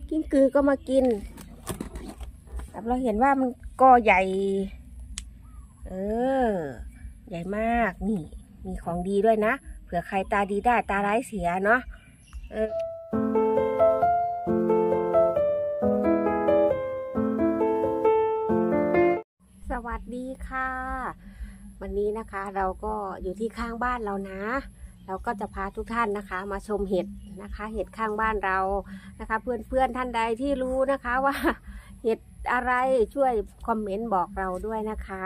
กิ้งกือก็มากินแบบเราเห็นว่ามันก็ใหญ่ใหญ่มากนี่มีของดีด้วยนะเผื่อใครตาดีได้ตาร้ายเสียเนาะสวัสดีค่ะวันนี้นะคะเราก็อยู่ที่ข้างบ้านเรานะเราก็จะพาทุกท่านนะคะมาชมเห็ดนะคะเห็ดข้างบ้านเรานะคะเพื่อนท่านใดที่รู้นะคะว่าเห็ดอะไรช่วยคอมเมนต์บอกเราด้วยนะคะ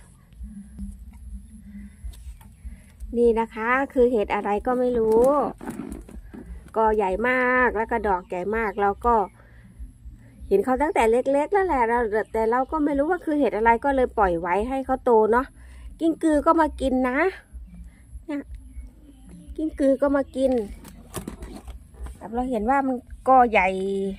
นี่นะคะคือเห็ดอะไรก็ไม่รู้ก็ใหญ่มากแล้วก็ดอกใหญ่มากเราก็เห็นเขาตั้งแต่เล็กๆแล้วแหละแต่เราก็ไม่รู้ว่าคือเห็ดอะไรก็เลยปล่อยไว้ให้เขาโตเนาะกิ้งกือก็มากินนะเนี่ยกิ้งกือก็มากินแบบเราเห็นว่ามันก็ใหญ่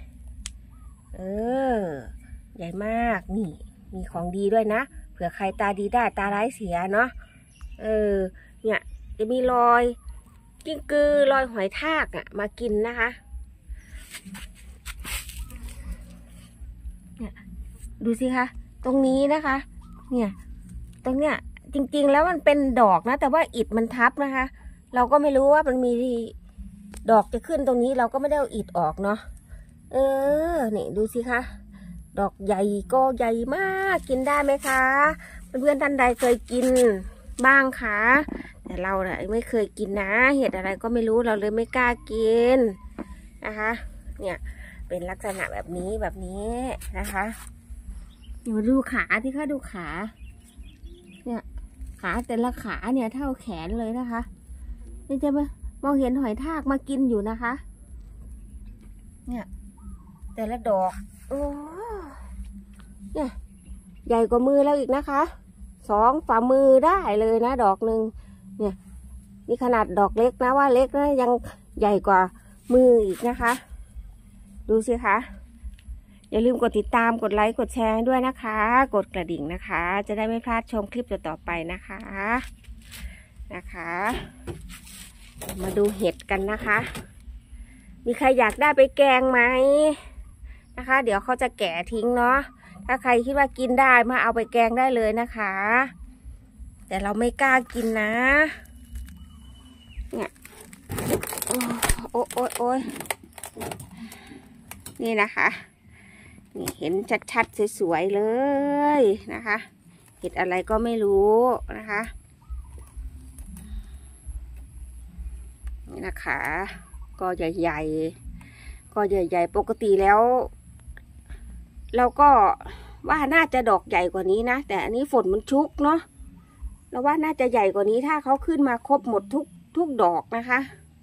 ใหญ่มากนี่มีของดีด้วยนะเผื่อใครตาดีได้ตาร้ายเสียเนาะเนี่ยจะมีรอยกิ้งกือรอยหอยทากมากินนะคะเนี่ยดูสิคะตรงนี้นะคะเนี่ยตรงเนี้ยจริงๆแล้วมันเป็นดอกนะแต่ว่าอิฐมันทับนะคะเราก็ไม่รู้ว่ามันมีดอกจะขึ้นตรงนี้เราก็ไม่ได้เอาอิฐออกเนาะนี่ดูสิคะดอกใหญ่ก็ใหญ่มากกินได้ไหมคะเพื่อนๆท่านใดเคยกินบ้างคะแต่เราเนี่ยไม่เคยกินนะเห็ดอะไรก็ไม่รู้เราเลยไม่กล้ากินนะคะเนี่ยเป็นลักษณะแบบนี้นะคะดูขาที่ค่ะดูขาเนี่ยขาแต่ละขาเนี่ยเท่าแขนเลยนะคะนี่จะมองเห็นหอยทากมากินอยู่นะคะเนี่ยแต่ละดอกโอ้เนี่ยใหญ่กว่ามือแล้วอีกนะคะ2 ฝ่ามือได้เลยนะดอกหนึ่งเนี่ยนี่ขนาดดอกเล็กนะว่าเล็กนะยังใหญ่กว่ามืออีกนะคะดูสิคะอย่าลืมกดติดตามกดไลค์กดแชร์ด้วยนะคะกดกระดิ่งนะคะจะได้ไม่พลาดชมคลิปต่อไปนะคะมาดูเห็ดกันนะคะมีใครอยากได้ไปแกงไหมนะคะเดี๋ยวเขาจะแกะทิ้งเนาะถ้าใครคิดว่ากินได้มาเอาไปแกงได้เลยนะคะแต่เราไม่กล้ากินนะเนี่ยโอ้ยนี่นะคะนี่เห็นชัดๆสวยๆเลยนะคะเห็ดอะไรก็ไม่รู้นะคะนี่นะคะก็ใหญ่ๆปกติแล้วเราก็ว่าน่าจะดอกใหญ่กว่านี้นะแต่อันนี้ฝนมันชุกเนาะเราว่าน่าจะใหญ่กว่านี้ถ้าเขาขึ้นมาครบหมดทุกดอกนะคะ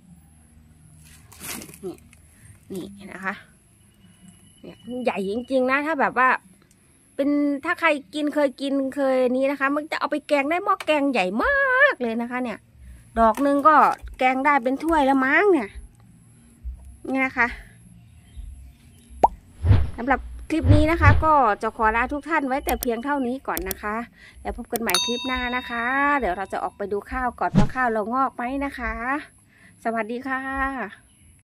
นี่นะคะเนี่ยใหญ่จริงๆนะถ้าแบบว่าเป็นถ้าใครเคยกินนี้นะคะมันจะเอาไปแกงได้หม้อแกงใหญ่มากเลยนะคะเนี่ยดอกหนึ่งก็แกงได้เป็นถ้วยละมั้งเนี่ยนี่นะคะสำหรับคลิปนี้นะคะก็จะขอลาทุกท่านไว้แต่เพียงเท่านี้ก่อนนะคะแล้วพบกันใหม่คลิปหน้านะคะเดี๋ยวเราจะออกไปดูข้าวก่อนว่าข้าวเรางอกไหมนะคะสวัสดีค่ะ